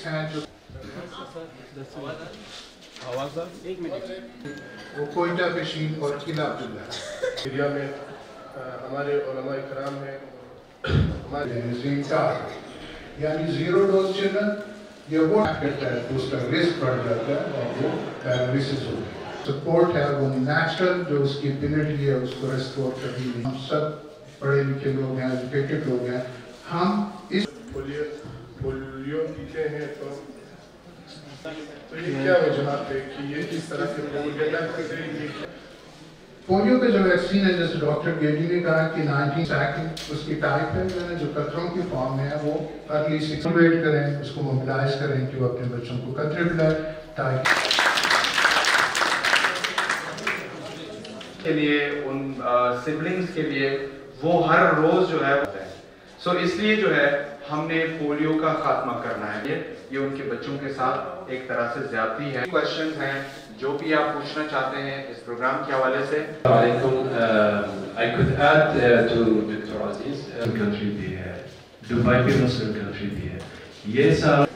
ہیں جو وہ کوئٹہ بشیر اور قلعہ عبداللہ انڈیا میں ہمارے علماء اکرام ہیں ہمارے یعنی زیرو ڈوز چلن یہ وہ کرتا ہے تو اس کا رسک بڑھ جاتا ہے اور وہ پیرالیسس ہو گیا سپورٹ ہے وہ نیچرل جو اس کی ابیلٹی ہے اس کو ریسٹور کرنی ہے ہم سب پڑھے لکھے لوگ ہیں ایجوکیٹڈ لوگ ہیں ہم اس پولیو پیتے ہیں تو یہ کیا وجہات ہے کہ یہ کس طرح سے پولیو کے جو ویکسین ہے جیسے ڈاکٹر گیڈی نے کہا کہ 19 سیکنڈ اس کی ٹائپ ہے جو قطروں کی فارم میں ہے وہ ارلی 6 ویٹ کریں اس کو موبلائز کریں کہ وہ اپنے بچوں کو قطرے پلائیں تاکہ کے لیے ان سبلنگز کے لیے وہ ہر روز جو ہے سو اس لیے جو ہے ہم نے پولیو کا خاتمہ کرنا ہے یہ ان کے بچوں کے ساتھ ایک طرح سے زیادتی ہے کوشچنز ہیں جو بھی آپ پوچھنا چاہتے ہیں اس پروگرام کے حوالے سے علیکم I could add to Dr. Aziz country بھی ہے دبئی بھی مسلم کنٹری بھی ہے یہ سارا